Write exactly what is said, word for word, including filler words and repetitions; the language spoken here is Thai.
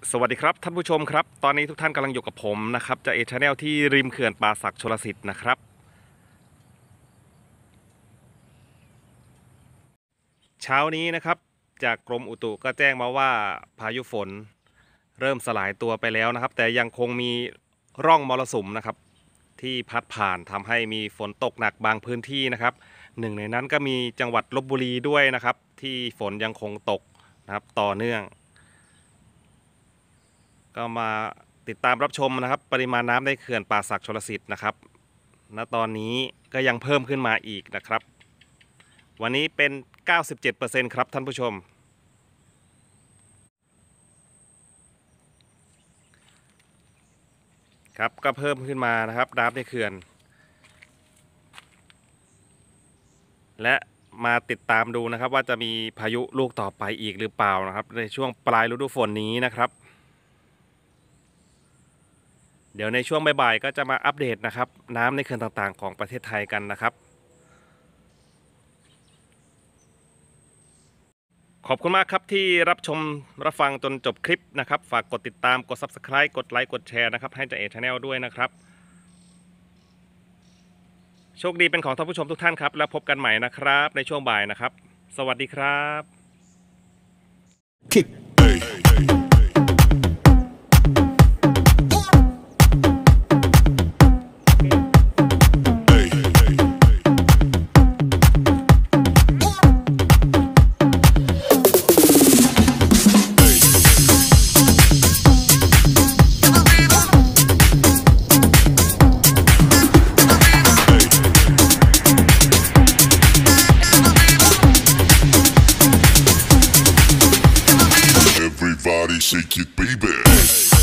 สวัสดีครับท่านผู้ชมครับตอนนี้ทุกท่านกำลังอยู่กับผมนะครับจากเอชาแนลที่ริมเขื่อนป่าสักชลสิทธิ์นะครับเช้านี้นะครับจากกรมอุตุก็แจ้งมาว่าพายุฝนเริ่มสลายตัวไปแล้วนะครับแต่ยังคงมีร่องมรสุมนะครับที่พัดผ่านทำให้มีฝนตกหนักบางพื้นที่นะครับหนึ่งในนั้นก็มีจังหวัดลพบุรีด้วยนะครับที่ฝนยังคงตกนะครับต่อเนื่องก็มาติดตามรับชมนะครับปริมาณน้ำในเขื่อนป่าสักชลสิทธิ์นะครับณตอนนี้ก็ยังเพิ่มขึ้นมาอีกนะครับวันนี้เป็น เก้าสิบเจ็ดเปอร์เซ็นต์ ครับท่านผู้ชมครับก็เพิ่มขึ้นมานะครับน้ำในเขื่อนและมาติดตามดูนะครับว่าจะมีพายุลูกต่อไปอีกหรือเปล่านะครับในช่วงปลายฤดูฝนนี้นะครับเดี๋ยวในช่วงบ่ายๆก็จะมาอัปเดตนะครับน้ำในเขื่อนต่างๆของประเทศไทยกันนะครับขอบคุณมากครับที่รับชมรับฟังจนจบคลิปนะครับฝากกดติดตามกด ซับสไครบ์ กดไลค์กดแชร์นะครับให้จ่าเอชาแนลด้วยนะครับโชคดีเป็นของท่านผู้ชมทุกท่านครับแล้วพบกันใหม่นะครับในช่วงบ่ายนะครับสวัสดีครับ Everybody shake it, baby.